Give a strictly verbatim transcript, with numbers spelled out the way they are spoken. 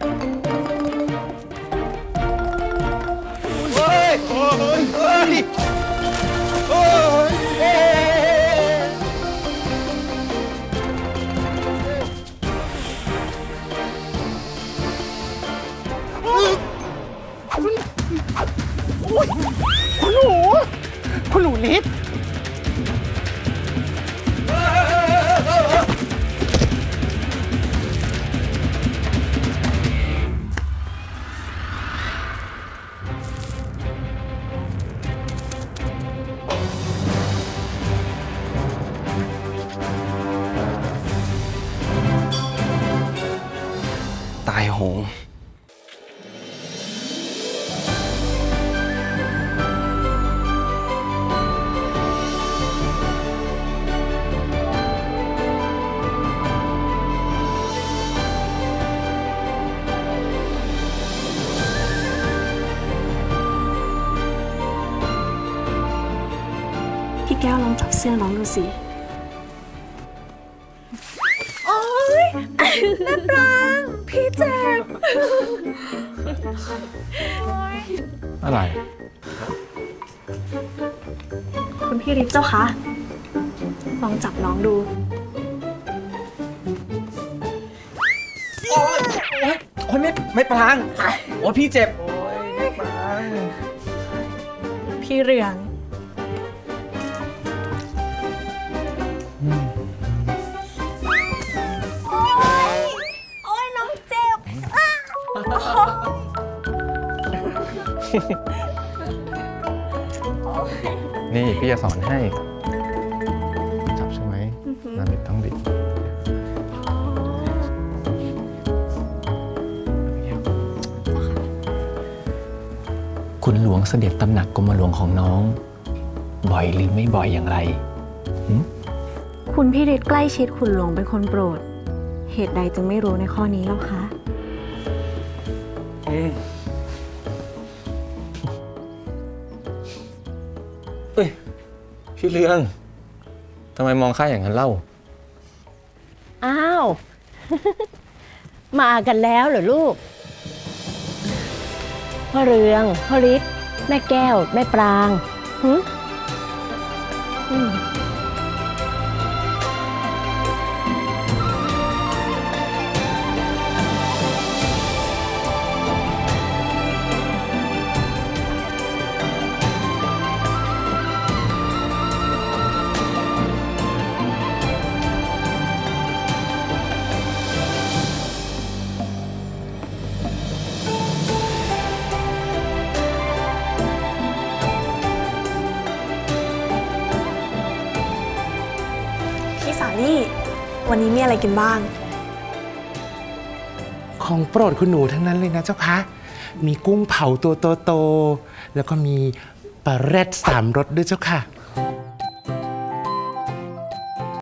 เฮ้ยโอ้ยเฮ้ยโอ้ยเอ๊ะโอ้ยคุณหนูคุณหนูลิศตายโหงพี่แก้วลองจับเสื้อน้องดูสิโอ๊ยแม่ปรางพี่เจ็บอะไรคุณพี่ฤทธิ์เจ้าคะลองจับน้องดูโอ๊ยโอ๊ยโอ๊ยไม่ไม่ปรางโอ๊ยพี่เจ็บโอ๊ยไม่ปรางพี่เรืองโอ๊ยน้องเจ็บนี่พี่จะสอนให้จับใช่ไหมน้ำบิดต้องบิดคุณหลวงเสด็จตำหนักกรมหลวงของน้องบ่อยหรือไม่บ่อยอย่างไรคุณพี่ฤทธิ์ใกล้ชิดคุณหลวงเป็นคนโปรดเหตุใดจึงไม่รู้ในข้อนี้เล่าคะเอ้ยพี่เรืองทำไมมองข้าอย่างนั้นเล่าอ้าว มากันแล้วเหรอลูกพ่อเรืองพ่อฤทธิ์แม่แก้วแม่ปรางหึพี่สาลี่วันนี้มีอะไรกินบ้างของโปรดคุณหนูทั้งนั้นเลยนะเจ้าคะมีกุ้งเผาตัวโตๆแล้วก็มีปลาแรดสามรสด้วยเจ้าค่ะ